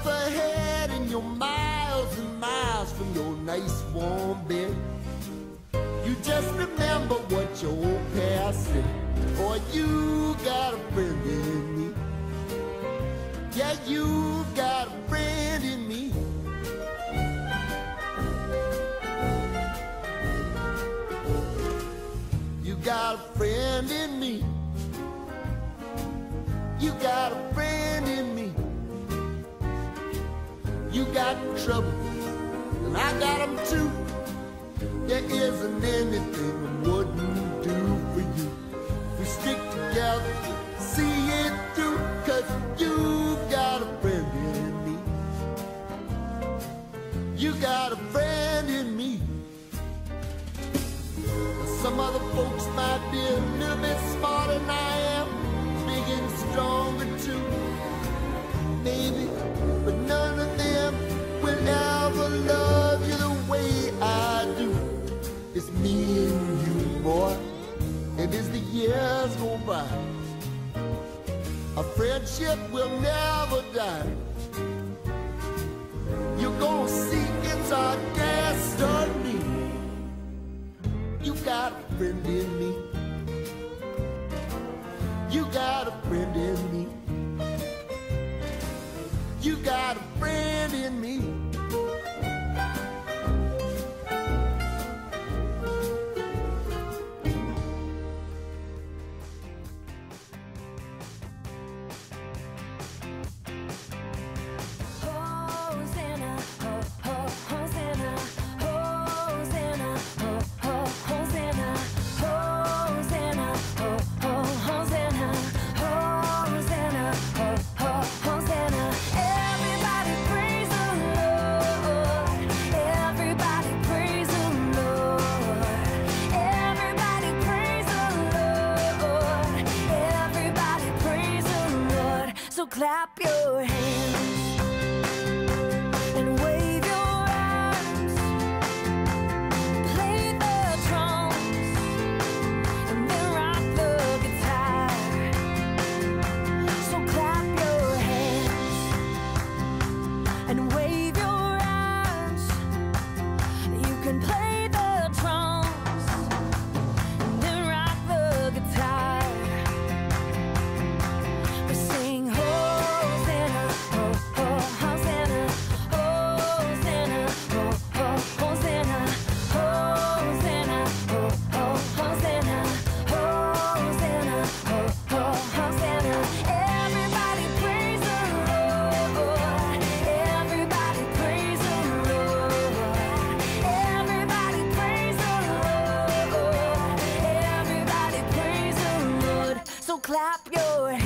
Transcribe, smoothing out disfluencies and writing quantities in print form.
up ahead and you're miles and miles from your nice warm bed. You just remember what your old past said. Boy, you got a friend in me. Yeah, you got a friend in me. You got a friend in me. You got a friend in me. You got trouble, and I got them too. There isn't anything I wouldn't do for you. We stick together, see it through, 'cause you got a friend in me. You got a friend in me. Some other folks might be a little bit smarter than I am, big and stronger too, maybe, but none of them will ever love you the way I do. It's me and you, boy, and as the years go by, our friendship will never die. You're gonna see it's our destiny. You got a friend in me. You got a friend in me. You got a friend in me. So clap your hands and wave your arms, play the drums and then rock the guitar. So clap your hands and wave your arms. You can play the drums and then rock the guitar. We sing Hosanna, oh, oh, Hosanna, Hosanna, oh, oh, Hosanna, Hosanna, oh, oh, Hosanna, Hosanna, oh, oh, Hosanna. Everybody praise the Lord. Everybody praise the Lord. Everybody praise the Lord. Everybody praise the Lord. So clap your hands